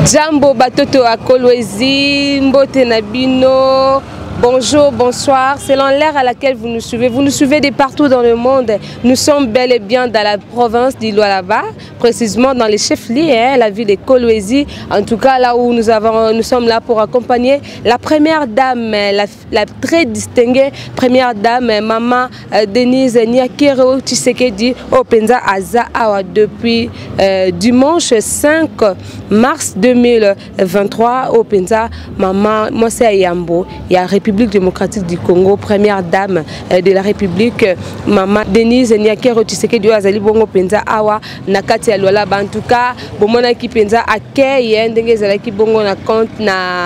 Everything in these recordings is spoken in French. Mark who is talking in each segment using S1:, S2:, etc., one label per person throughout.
S1: Jambo batoto à Kolwezi, Mbote Nabino. Bonjour, bonsoir. Selon l'ère à laquelle vous nous suivez de partout dans le monde. Nous sommes bel et bien dans la province d'Iloalaba, précisément dans les chefs-lieux, la ville de Kolwezi. En tout cas, là où nous sommes là pour accompagner la première dame, la très distinguée première dame, Maman Denise Nyakero Tshisekedi, au Penza Aza Awa depuis dimanche 5 mars 2023 au Penza Maman Mose Yambo. Il y a République démocratique du Congo, première dame de la République, Maman Denise Nyakero Tshisekedi azali bongo penza awa nakati ya Lualaba. En tout cas, bomona ki penza accueil ndenge ezalaki bongo na compte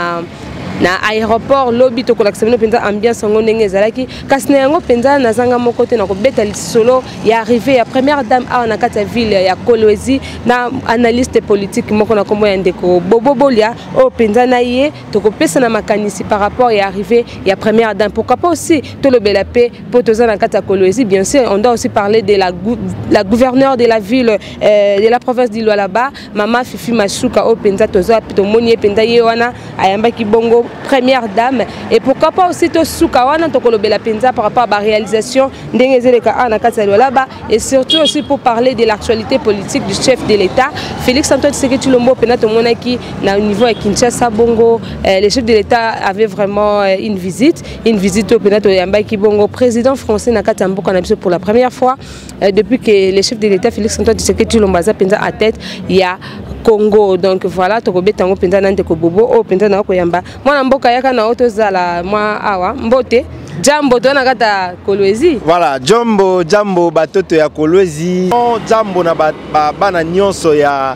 S1: na aéroport lobby to kolakisana penza ambiance ngo ndenge ezalaki kasi na yango penza nazanga moko te na kobeta lisolo ya arrivé ya première dame awa na kati ya ville ya Kolwezi na analyste politique moko na kombo ya ndeko Bobobolia o penza na ye to kopesa na makanisi par rapport ya arrivé ya première dame. Pourquoi pas aussi to lobela pe po toza na kati ya Kolwezi. Bien sûr, on doit aussi parler de la gouverneure de la ville de la province d'Iloalaba, Maman Fifi Masuka o penza toza to moni penza ye wana ayamba ki bongo première dame. Et pourquoi pas aussi to Soukawana to kolobela penza par rapport à la réalisation d'Engezeleka na kati ya Lualaba, et surtout aussi pour parler de l'actualité politique du chef de l'État Félix Antoine Tshisekedi Tshilombo penato monaki na au niveau de Kinshasa bongo. Le chef de l'État avait vraiment une visite au penato yamba ki bongo président français na kati ya mboka na biso pour la première fois depuis que le chef de l'État Félix Antoine Tshisekedi Tshilombo aza penza à tête ya Congo. Donc voilà, tokobetango penza nande ko bobo o penza na ko yamba mwana mboka yaka na auto zala mwa awa mbote jambo to na kata Kolwezi.
S2: Voilà, jambo batoto ya Kolwezi, jambo na bana nyonso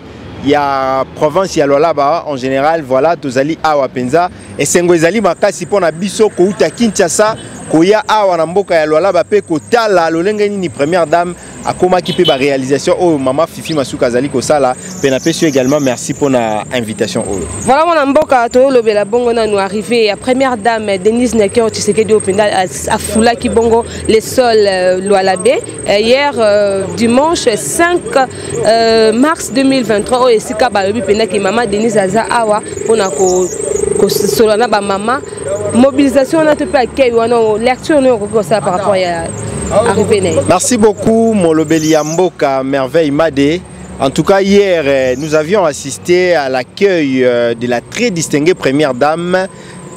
S2: ya province ya Lualaba en général. Voilà, tozali awa penza esengo ezali makasi pona biso ko uta Kinshasa koya awa na mboka ya Lualaba pe kotala lolenge nini première dame akoma ki pe ba réalisation o Maman Fifi Masuka zali ko sala pena pesu également. Merci pour la invitation.
S1: Voilà mon mboka to lobela bongo na nous arrivé à première dame Denise Nyakero Tshisekedi Openda à Fula ki bongo les sols Lualabé hier dimanche 5 mars 2023 o esika ba lobi pena ki Maman Denise aza awa pona ko solana ba mama mobilisation na te pe accueil wana lecture no ko ça par rapport à
S2: Merci beaucoup, Molobeli Yamboka, merveille Made. En tout cas, hier, nous avions assisté à l'accueil de la très distinguée première dame,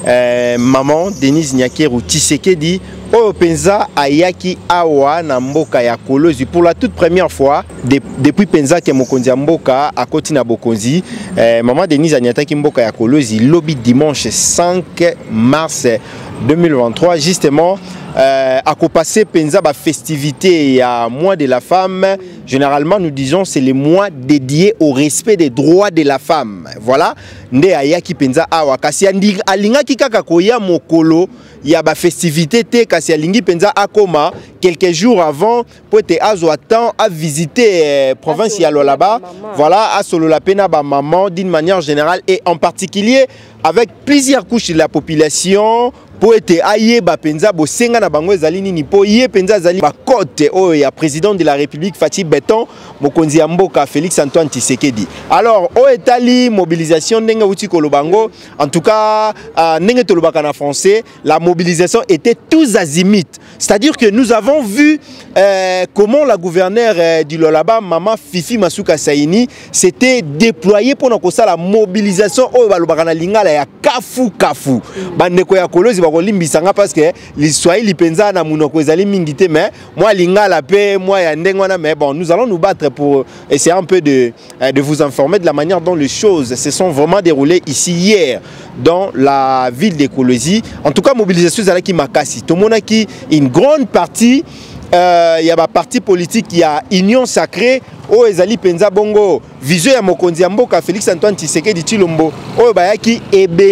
S2: Maman Denise Nyakero Tshisekedi, au Penza Ayaki Awa na mboka ya Kolwezi pour la toute première fois depuis Penza ke mokonzi mboka à Koti na Bokonzi. Maman Denise Anyataki mboka ya Kolwezi lobby dimanche 5 mars 2023 justement. À passer penza ba festivité à mois de la femme. Généralement nous disons c'est le mois dédié au respect des droits de la femme. Voilà nde ayaki penza awa kasi alinga kikaka koya mokolo ya ba festivité te kasi alingi penza akoma quelques jours avant pour te azo temps à visiter province ya Lualaba. Voilà à solo la pena ba maman d'une manière générale et en particulier avec plusieurs couches de la population. Pour être aïe ba penza bo senga na bango ezali nini po ye penza zali ba côté o ya président de la République Fati Beton mokonzi ya mboka Félix Antoine Tshisekedi. Alors o etali mobilisation ndenge uti kolobango, en tout cas ndenge tolobaka na français, la mobilisation était tous azimuts. C'est-à-dire que nous avons vu comment la gouverneure du Lualaba Maman Fifi Masuka Saini s'était déployée pour la mobilisation o balobaka na lingala ya kafu bandeko ya Kolwezi limbisanga parce que l'histoire lipenza na munoko ezali mingite mais moi lingala pe moi ya ndengwana. Mais bon, nous allons nous battre pour essayer un peu de vous informer de la manière dont les choses se sont vraiment déroulées ici hier dans la ville de Kolwezi. En tout cas, mobilisation zalaki makasi to monaki une grande partie il y a un parti politique, il y a Union Sacrée o ezali penza bongo vision ya mokonzi ya mboka Félix Antoine Tshisekedi Tshilombo o bayaki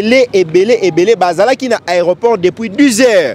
S2: ebele bazalaki na aéroport depuis 10 heures.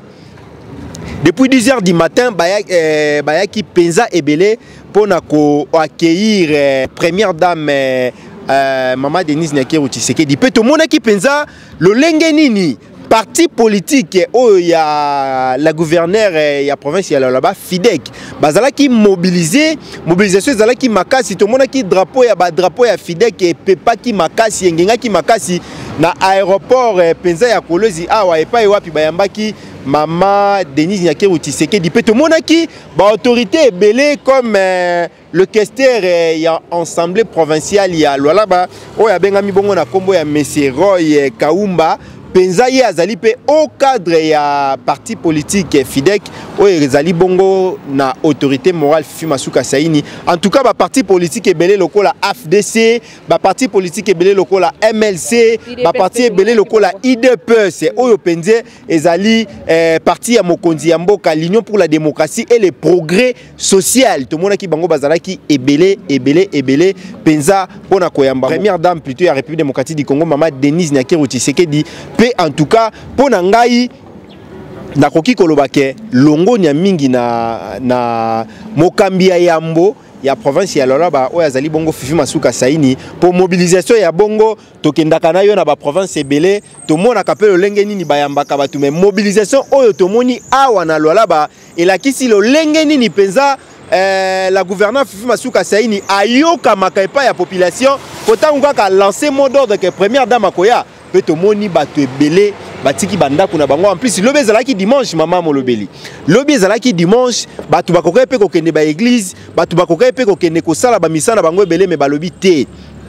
S2: Depuis 10 heures du matin bayaki penza ebele pona ko accueillir première dame Maman Denise Nyakero Tshisekedi. Pe to monaki penza lolenge nini parti politique où il y a la gouverneure et la province là-bas FIDEC bazala qui mobilisation zala qui makasi tout le monde qui drapeau ya FIDEC et pepa qui makasi ngenga qui makasi na aéroport penza ya Kolwezi awa epa wapi bayambaki Mama Denise Nyakeru Tshisekedi pe tout le monde qui ba autorité belé comme le questeur ya assemblée provinciale ya Lualaba oya bengami bongo na kombo ya Monsieur Roy Kaumba penza ye azali pe au cadre ya parti politique FIDEC oyo ezali bongo na autorité morale Fifi Masuka Saini. En tout cas ba parti politique ebele lokola AFDC, ba parti politique ebele lokola MLC, ba parti ebele lokola IDPS oyo penze ezali parti ya mokonzi ya mboka l'Union pour la démocratie et le progrès social. Tout le monde qui bango bazalaki ebele penza pona koyamba première dame plutôt ya République démocratique du Congo Mama Denise Nyakeru Tshisekedi. En tout cas, pour Nangai, nakoki kolobake longo nya mingi na Mokambia Yambo ya province ya Lualaba oyo azali bongo Fifi Masuka Saini pour mobilisation ya bongo tokendaka na yo na ba province ebele to mona kapelo lenge nini bayambaka batu mais mobilisation oyo tomoni awa na Lualaba elakisi lo lenge nini penza la gouverneure Fifi Masuka Saini ayoka makaipa ya population kota ngaka lancer mot d'ordre que première dame akoya Peto moni batu ebele batiki banda kuna bango en plus lobi ezalaki dimanche mama molobeli lobi ezalaki dimanche batu bakoka pe kokende ba église batu bakoka pe kokende kosala ba misana bango ebele me balobi te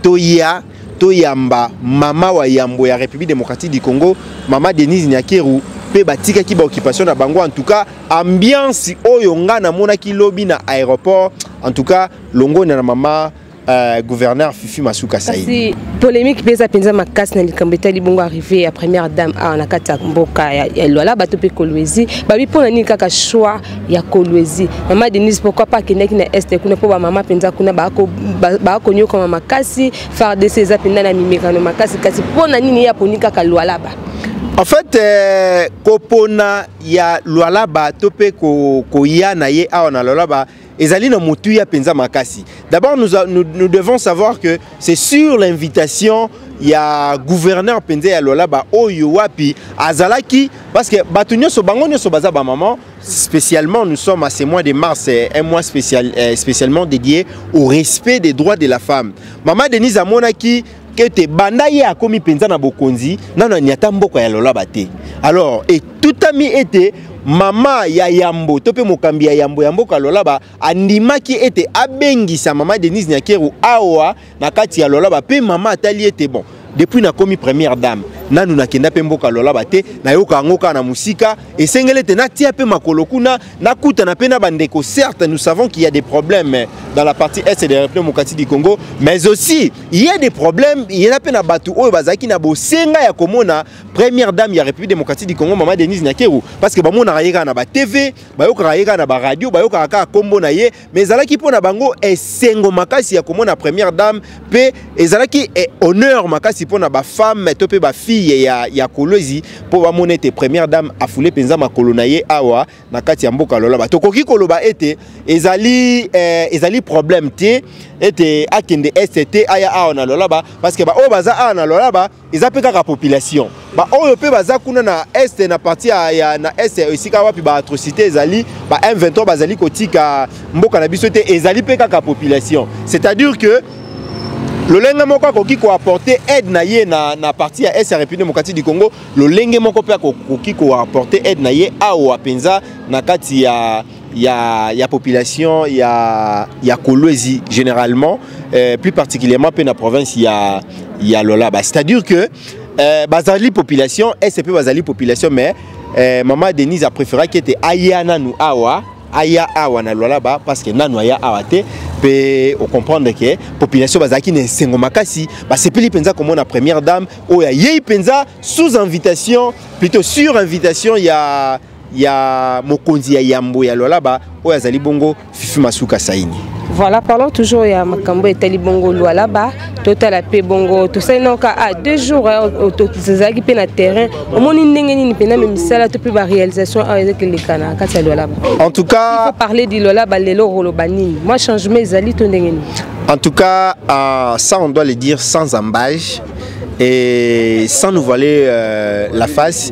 S2: toyamba mama wa yambo ya République démocratique du Congo Mama Denise Nyakeru pe batika ki ba occupation na bango en tout cas ambiance oyo nga na mona ki lobi na aéroport en tout cas longo na mama gouverneur Fifi Masuka Saini.
S1: Si polémique pesa penza makasi na likambeta libongo arrivé à première dame a na kata mboka ya Lualaba to pe Kolwezi babi pona ni kaka choix ya Kolwezi Mama Denise pourquoi pas keneki na est kuna po ba mama penza kuna ba ko nyoka mama makasi faire de ces apenda na mimekano makasi kasi pona nini ya ponika ka Lualaba.
S2: En fait kopona ya Lualaba to pe ko ya na ye a na Lualaba ezali na mutu ya penza makasi. D'abord nous devons savoir que c'est sur l'invitation ya gouverneur penza ya Lualaba oyo wapi azalaki parce que batunyo so bango nyo so baza ba maman spécialement nous sommes à ce mois de mars un mois spécialement dédié au respect des droits de la femme. Mama Denise amonaki que te banda ye akomi penza na bokonzi nana nyata mboko ya Lualaba te. Alors et tout ami était mama ya yambo tope mokambi ya yambo ka Lualaba andimaki ete abengisa Mama Denise Nyakeru awa na kati ya Lualaba pe mama atali ete bon depuis na komi première dame nanu nakenda pe mboka Lualaba te na yoka ngoka na musika esengele te na tia pe makolo kuna na kuta na pe na bandeko. Certes nous savons qu'il y a des problèmes dans la partie est de la République démocratique du Congo mais aussi il y a des problèmes il y a pe na batu oyo bazaki na bosenga ya komona première dame ya République démocratique du Congo Mama Denise Nyakeru parce que ba mona rayeka na ba TV ba yoka rayeka na ba radio ba yoka ka kombo na ye mais ezalaki pona bango esengo makasi ya komona première dame pe ezalaki honneur makasi pona ba femme to pe ba fille ya Kolwezi po ba monete première dame afoulé penza makolo na ye awa na kati ya mboka Lualaba tokoki koloba ete ezali problème te ete akende ST aya awa na Lualaba parce que ba o baza awa na Lualaba eza pe kaka population ba oyo pe baza kuna na est na partie ya na est esika wapi ba atrocité ezali ba M23 bazali kotika mboka na biso te ezali pe kaka population c'est-à-dire que le lenge moko koki ko apporter aide na ye na partie ya est République démocratique du Congo le lenge moko pe koki ko apporter aide na ye awa penza na kati ya population ya Kolwezi généralement plus particulièrement pe na province ya Lualaba c'est-à-dire que bazali population SCP bazali population mais Mama Denise a préféré que était ayana nu awa aya awa na Lualaba parce que nanu aya awa te pe on comprendre que population bazaki ne sengo makasi ba sepeli penza comme na première dame oya yei penza sous invitation plutôt sur invitation ya mokonzi ya yambo ya Lualaba oya zali bongo Fifi Masuka Saini.
S1: Voilà, parlons toujours ya makambo etali bongo Lualaba total pe bongo to sai noka à 2 jours to zaki pe na terrain omoni ndenge nini pena me misala to pe ba réalisation avec les kana kati Lualaba.
S2: En tout cas,
S1: il faut parler de Lualaba lelo rolobanini. Moi changement ezali to ndenge nini.
S2: En tout cas, ça on doit le dire sans embâche. et sans nous voiler la face,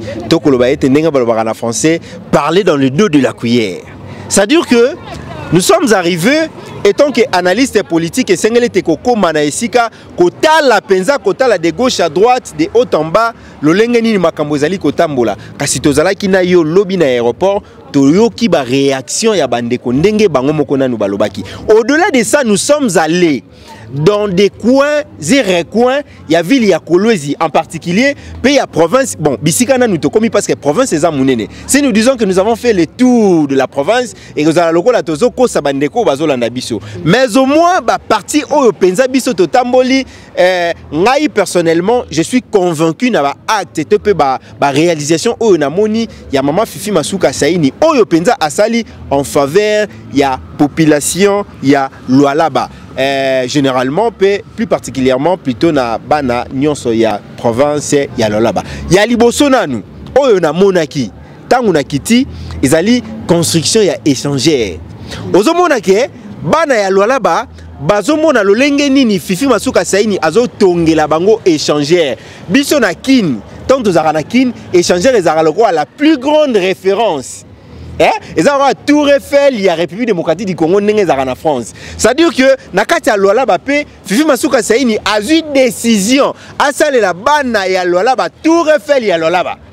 S2: en français, parler dans le dos de la cuillère. C'est-à-dire que nous sommes arrivés, étant qu'analystes politiques, et Sengele Tekoko Manaesika, Kota la Penza, Kota la de gauche à droite, de haut en bas, le Lengeni Makambozali Kotambola. Kasitozala Kina yo lobby na aéroport, Toyoki ba réaction ya bandeko ndenge bango mokona nous balobaki. Au-delà de ça, nous sommes allés dans des coins et recoins, il y a ville, il y a Kolwezi en particulier, puis il y a province. Bon, Bisikana nous tokomi parce que province est amounene. Si nous disons que nous avons fait le tour de la province et que nous allons la tozoko sabandeko bazolanda biso. Mais au moins, bah parti au penza biso totamboli, ngai personnellement, je suis convaincu na ba acte te pe ba réalisation au namoni, il y a maman Fifi Masuka Saini au penza asali en faveur, il y a population, il y a Lualaba. Généralement, plus particulièrement, plutôt na bana nyonso ya province ya lolaba. Ya liboso nanu, oyo na monaki, tangu na kiti, ezali construction ya échangère. Ozo monake, bana ya lolaba, bazo mona lolenge nini Fifi Masuka Saini azo tongela bango échangère. Biso na kin, tant tozaka na kin, échangère ezaka loko la plus grande référence. Et ça va Tour Eiffel, il y a République démocratique du Congo, en France. C'est-à-dire que Nakati Luala Bapé, Fifi Masuka Saini a eu une décision. À ça, la bana ya Luala Ba Tour Eiffel ya Luala Ba.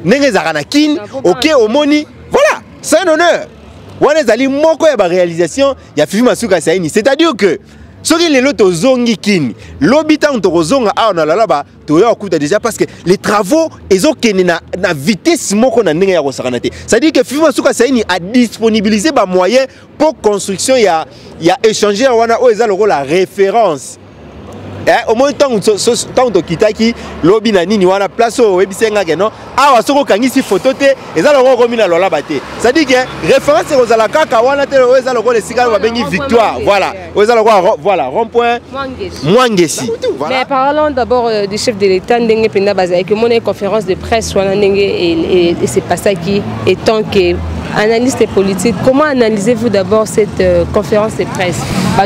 S2: Kin, ok, Omoni. Voilà, c'est un honneur. On est allé moko ya ba réalisation, il y a Fifi Masuka Saini. C'est-à-dire que ce qui est l'autre zongi kin, l'habitant de Rozonga a na lalaba, tu as déjà parce que les travaux ils ont na vitesse moko na ndenge ya kosakanate. C'est-à-dire que Fifi Masuka Saini a disponibilisé ba moyens pour construction il y a échangé wana o eza loko la référence. Au moins tant to kitaki lobi na nini wana place o webisenga ke no awa soko kangisi photo te eza loko komi na lola bate. C'est-à-dire que référence ko zala kaka wana te o eza loko le sikalo ba bengi victoire. Voilà. O eza loko voilà rond-point Mwangesi.
S1: Mais parlons d'abord du chef de l'État ndenge penda baza que mon conférence de presse wana ndenge et c'est pas ça qui étant que analyste politique, comment analysez-vous d'abord cette conférence de presse?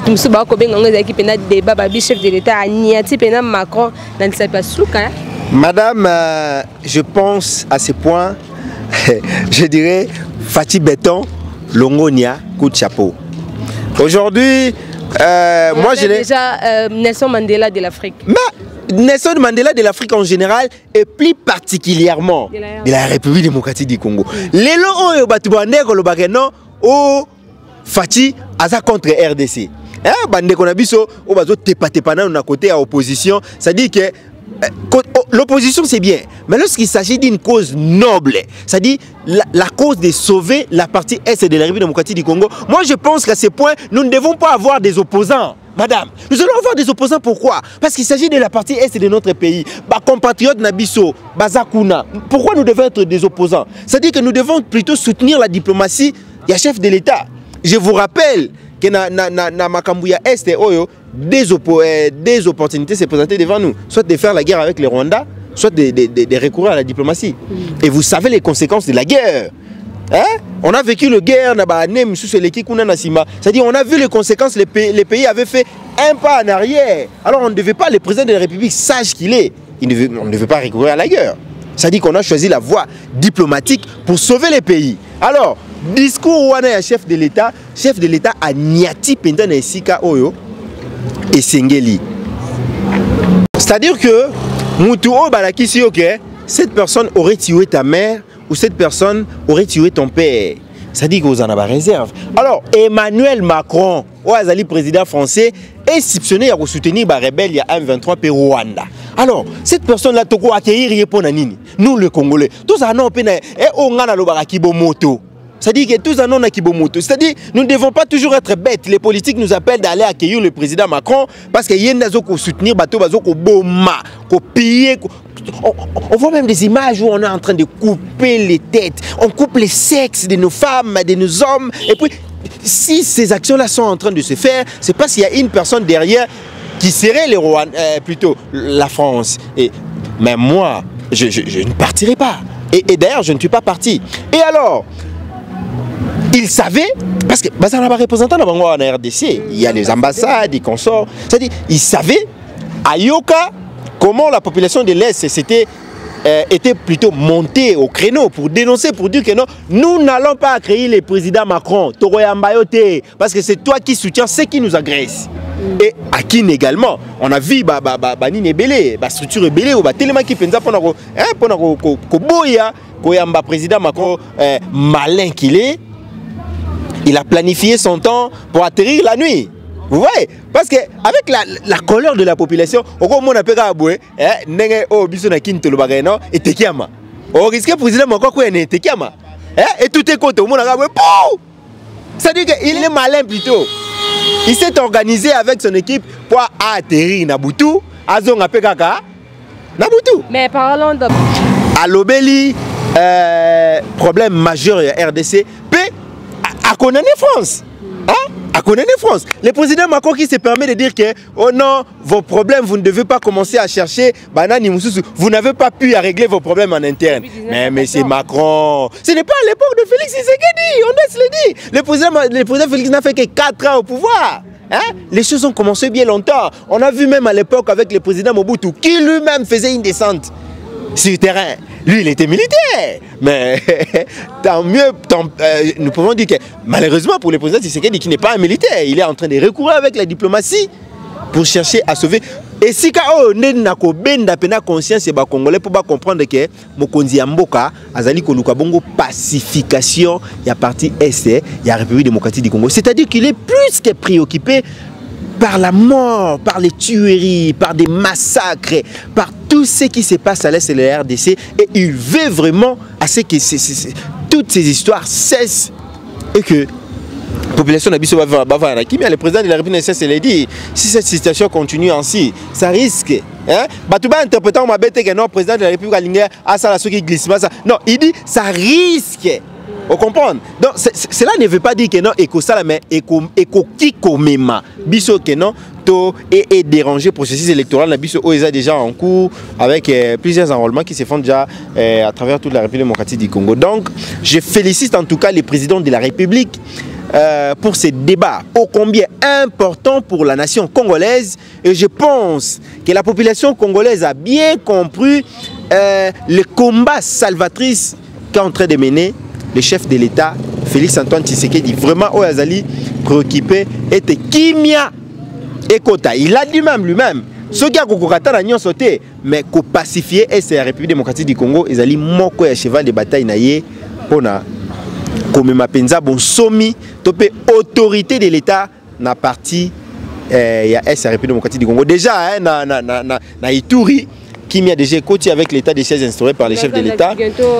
S1: Chef de l'État, Macron,
S2: Madame, je pense à ce point, je dirais Fatih Béton, Longonia, coup de chapeau. Aujourd'hui, moi je l'ai
S1: déjà Nelson Mandela de l'Afrique.
S2: Nelson Mandela de l'Afrique en général et plus particulièrement de la République démocratique du Congo. Les lois au Batubande Kolobageno au Fatih Aza contre RDC. Bande Konabiso au bazo tepatepana na côté à opposition, ça dit que l'opposition c'est bien, mais lorsqu'il s'agit d'une cause noble, ça dit la cause de sauver la partie est de la République démocratique du Congo. Moi je pense qu'à ce point nous ne devons pas avoir des opposants. Madame, nous allons avoir des opposants, pourquoi? Parce qu'il s'agit de la partie est de notre pays. Compatriotes Nabiso, Bazakuna. Pourquoi nous devons être des opposants? C'est-à-dire que nous devons plutôt soutenir la diplomatie du chef de l'État. Je vous rappelle que na Makambouya Est Oyo, des opportunités se présentaient devant nous. Soit de faire la guerre avec les Rwandais, soit de recourir à la diplomatie. Et vous savez les conséquences de la guerre. On a vécu la guerre, c'est-à-dire on a vu les conséquences, les pays avaient fait un pas en arrière. Alors on ne devait pas, le président de la République sage qu'il est, on ne devait pas recourir à la guerre. C'est-à-dire qu'on a choisi la voie diplomatique pour sauver les pays. Alors, discours wana chef de l'État a niati pendant esika oyo et sengeli. C'est-à-dire que mutu o balakisi ok, cette personne aurait tué ta mère ou cette personne aurait tué ton père. Ça dit que vous en avez réserve. Alors, Emmanuel Macron, le président français, est soupçonné de soutenir les rebelles il y a 1,23 pays Rwanda. Alors, cette personne-là, toko accueillir pour nani. Nous, les Congolais, tous en ont peine et on a le kibo moto. C'est-à-dire que tous en ont kibo moto. C'est-à-dire, nous ne devons pas toujours être bêtes. Les politiques nous appellent d'aller accueillir le président Macron parce qu'il y a des gens qui soutenir bateau, qui boma, qui piller. On voit même des images où on est en train de couper les têtes. On coupe les sexes de nos femmes, de nos hommes. Et puis, si ces actions-là sont en train de se faire, c'est parce qu'il y a une personne derrière qui serait les Rwandais, plutôt la France. Mais moi, je ne partirai pas. Et d'ailleurs, je ne suis pas parti. Et alors, il savait, parce que ça n'a pas représentant en RDC, il y a les ambassades, les consorts. C'est-à-dire, il savait, Ayoka, comment la population de l'Est était plutôt montée au créneau pour dénoncer, pour dire que non, nous n'allons pas accueillir le président Macron, parce que c'est toi qui soutiens ceux qui nous agressent. Et à Kin également, on a vu Nini Ebele, structure Ebele, ou tellement qui pensa pour le président Macron malin qu'il est, il a planifié son temps pour atterrir la nuit. Vous voyez? Parce que avec la colère de la population, on appelle président Macron et tout est contre. C'est-à-dire qu'il est malin plutôt. Il s'est organisé avec son équipe pour atterrir Nabutu, Azonga Pekaka, Nabutu.
S1: Mais parlons de...
S2: À l'Obéli, problème majeur RDC, puis à Konané France. Hein? À Konané France. Le président Macron qui se permet de dire que oh non, vos problèmes, vous ne devez pas commencer à chercher Banani Moussoussou. Vous n'avez pas pu régler vos problèmes en interne. Mais c'est Macron. Ce n'est pas à l'époque de Félix Tshisekedi, on doit se le dire. Le président Félix n'a fait que 4 ans au pouvoir. Hein? Les choses ont commencé bien longtemps. On a vu même à l'époque avec le président Mobutu qui lui-même faisait une descente sur le terrain. Lui, il était militaire. Mais tant mieux, nous pouvons dire que malheureusement pour le président Tshisekedi qui n'est pas un militaire, il est en train de recourir avec la diplomatie pour chercher à sauver. Et si on a conscience, les Congolais pour comprendre que Mokonzi Mboka azali koluka bongo pacification, il y a parti Est, il y a République démocratique du Congo. C'est-à-dire qu'il est plus que préoccupé par la mort, par les tueries, par des massacres, par tout ce qui se passe à l'Est de la RDC. Et il veut vraiment à ce que toutes ces histoires cessent et que la population d'Abisso va mais le président de la République l'a dit, si cette situation continue ainsi, ça risque. Batouba interprétant ma bête que non, le président de la République a ça qui glisse. Non, il dit ça risque. Vous comprenez? Donc cela ne veut pas dire que non, mais biso que non, et déranger le processus électoral. La biso est déjà en cours avec plusieurs enrôlements qui se font déjà à travers toute la République démocratique du Congo. Donc je félicite en tout cas les présidents de la République pour ces débats ô combien importants pour la nation congolaise. Et je pense que la population congolaise a bien compris le combat salvatrice qu'est en train de mener le chef de l'État, Félix Antoine Tshisekedi. Vraiment, Oyazali préoccupé était Kimia Ekota. Il a dit lui-même, ce qui a sauté, mais qu'on pacifier et c'est la République démocratique du Congo, ils allaient moko ya cheval de bataille naïe pour na comme ma penza bon somi topé autorité de l'État na parti il y a la République démocratique du Congo. Déjà na Ituri qui m'a déjà côté avec l'état des sièges instauré par les chefs de l'État.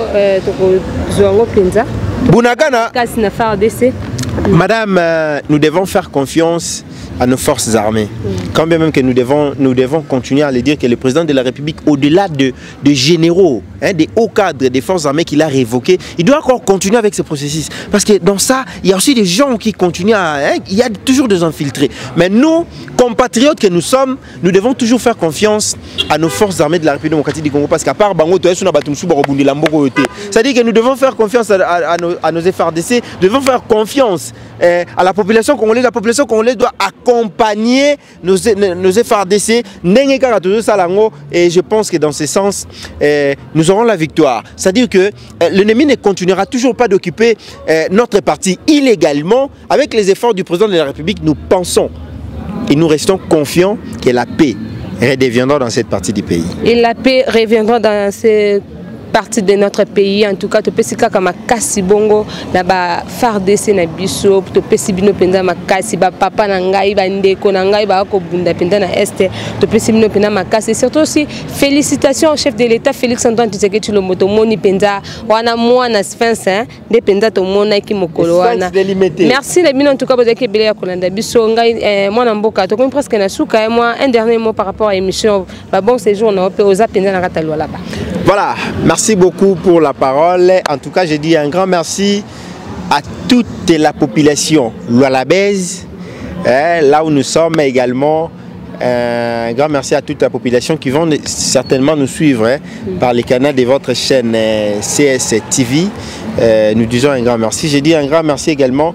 S2: Madame, nous devons faire confiance à nos forces armées. Quand bien même que nous devons continuer à le dire que le président de la République, au-delà de généraux, des hauts cadres des forces armées qu'il a révoqués, il doit encore continuer avec ce processus. Parce que dans ça, il y a aussi des gens qui continuent à... il y a toujours des infiltrés. Mais nous, compatriotes que nous sommes, nous devons toujours faire confiance à nos forces armées de la République démocratique du Congo. Parce qu'à part Bango, c'est-à-dire que nous devons faire confiance à nos FRDC, nous devons faire confiance à la population congolaise. La population congolaise doit accompagner nos FRDC. Et je pense que dans ce sens, nous aurons la victoire. C'est-à-dire que l'ennemi ne continuera toujours pas d'occuper notre parti illégalement. Avec les efforts du président de la République, nous pensons et nous restons confiants que la paix reviendra dans cette partie du pays. Et
S1: la paix reviendra dans cette partie de notre pays. En tout cas, tu peux si kama kasi bongo na ba FARDC na biso, tu peux si bino penda makasi ba papa na ngai ba ndeko na ngai ba ko bunda penda na este, tu peux si bino penda makasi. Surtout aussi félicitations au chef de l'État Félix Antoine Tshisekedi Tshilombo moni penda wana mwana sphinx de penda to mona ki mokolo wana. Merci les bino en tout cas bozaki belé ya kolanda biso ngai mwana mboka to comme presque na suka et moi un dernier mot par rapport à l'émission ba bon séjour na ope oza penda na kata là-bas.
S2: Voilà, merci beaucoup pour la parole. En tout cas, je dis un grand merci à toute la population lualabaise, là où nous sommes, mais également un grand merci à toute la population qui vont certainement nous suivre par les canaux de votre chaîne CS-TV. Nous disons un grand merci. Je dis un grand merci également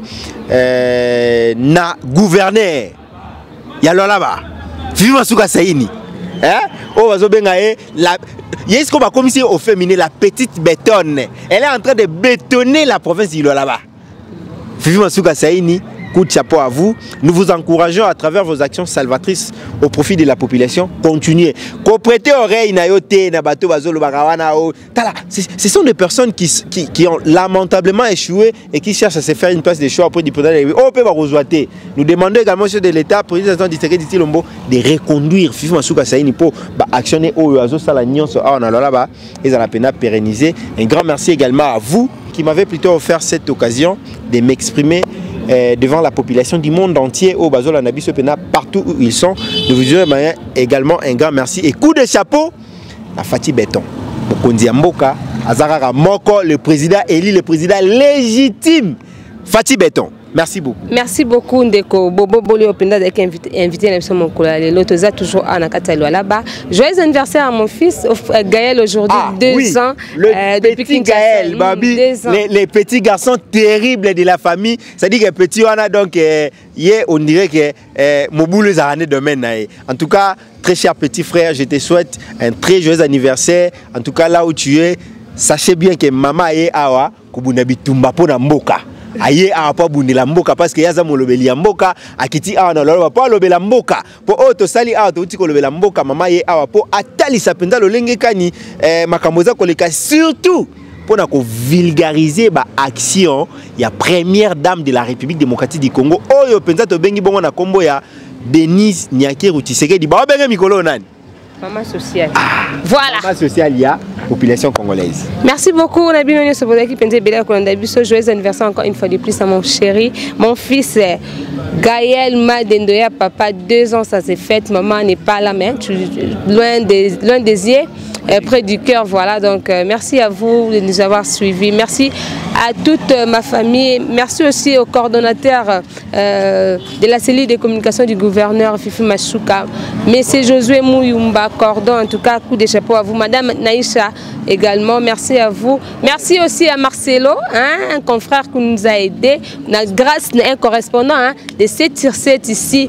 S2: na gouverneur. Yalo là-bas. Viva Souka Saini. Oh, est-ce qu'on va commencer au féminin la petite bétonne. Elle est en train de bétonner la province de là-bas. Fifi Masuka Saini, coup de chapeau à vous. Nous vous encourageons à travers vos actions salvatrices au profit de la population. Continuez. Prêtez oreille na yote na bato bazolo bagawana o. Ce sont des personnes qui ont lamentablement échoué et qui cherchent à se faire une place de choix auprès du président. Oh, peut pas. Nous demandons également sur de l'État, président du Tilombo, de reconduire Fifi Masuka Saini pour actionner au Azo Salagnon sur on a là-bas. Ils ont la peine à pérenniser. Un grand merci également à vous qui m'avez plutôt offert cette occasion de m'exprimer devant la population du monde entier au Bazola Nabiso Pena, partout où ils sont. Nous vous disons également un grand merci et coup de chapeau à Fatih Béton. Mokondi Mboka, Azara Moko, le président élu, le président légitime. Fatih Béton. Merci beaucoup.
S1: Merci beaucoup Ndeko Bobo Boli Openda d'être invité à l'émission Mon Colère. L'autre toujours à Nakatalo là-bas. Joyeux anniversaire à mon fils Gaël aujourd'hui, 2 ans.
S2: Le petit Gaël, Babi, les petits garçons terribles de la famille. Ça dit que petit on a donc on dirait que Moboulou Zarane demain. En tout cas, très cher petit frère, je te souhaite un très joyeux anniversaire. En tout cas, là où tu es, sachez bien que maman est awa kubunabi tumba pona mboka. Aye a pas bundi la mboka parce que yaza molobeli ya mboka akiti a na lolo pas lobela mboka po auto sali a to tiko lobela mboka mama ye a po atali sapenda lolenge kani makamoza koleka surtout pour na ko vulgariser ba action ya première dame de la République démocratique du Congo oyo penza to bengi bongo na kombo ya Denise Nyakeru Tshisekedi ba benga mikolo nani
S1: maman sociale. Voilà.
S2: Maman sociale, il y a population congolaise.
S1: Merci beaucoup. On a bien eu ce qui pensait bien qu'on a vu ce joyeux anniversaire encore une fois de plus à mon chéri, mon fils Gaël Madendoya, papa 2 ans ça s'est fait, maman n'est pas là mais loin des yeux. Près du cœur, voilà, donc merci à vous de nous avoir suivis, merci à toute ma famille, merci aussi au coordonnateur de la cellule de communication du gouverneur Fifi Masuka, monsieur Josué Mouyumba, cordon, en tout cas, coup de chapeau à vous, madame Naïcha également, merci à vous, merci aussi à Marcelo, hein, un confrère qui nous a aidé, grâce à un correspondant de 7/7 ici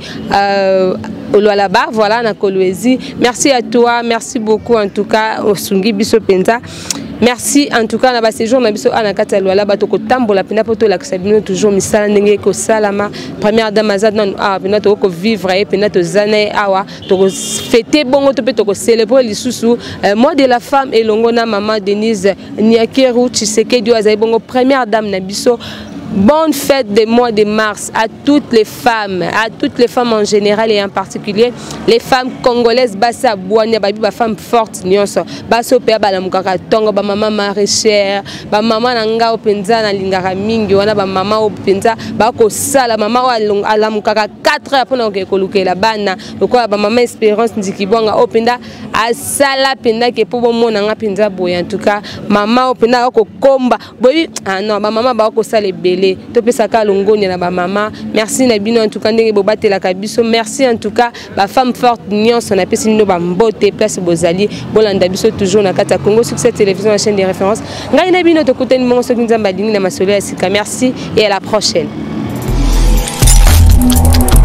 S1: au Lualaba, voilà, na Kolwezi. Merci à toi, merci beaucoup en tout cas au Sungi Biso Penza. Merci en tout cas na ba séjour na biso anakata Lualaba to ko tambola pena poto la kusabino toujours misala ndenge ko salama première dame azad non pena to ko vivre et pena to zane awa to ko fêter bongo to pe to ko célébrer lisusu moi de la femme et longo na maman Denise Nyakeru Tshisekedi azai bongo première dame na biso. Bonne fête du mois de mars à toutes les femmes en général et en particulier les femmes congolaises basa boania babi ba femme forte nyonso baso pe ba namukaka tongo ba mama maraîchère ba mama nanga openza na lingara mingi wana ba mama openza ba ko sala mama alamukaka 4 heures pona ko lukela bana lokola ba mama Espérance Ndikibonga openda asala penda ke po mona nga penza boya en tout cas mama openda ko komba boyi non ba mama ba ko sala belé topesaka longoni na ba mama merci na bino en tout cas ndenge bobatela kabiso merci en tout cas ba femme forte nyonso na pesi no ba mbote place bozali bolanda biso toujours na kata Congo Succès Télévision la chaîne de référence ngai na bino to kuteni mongo soki nzamba dingi na masolo ya sika merci et à la prochaine.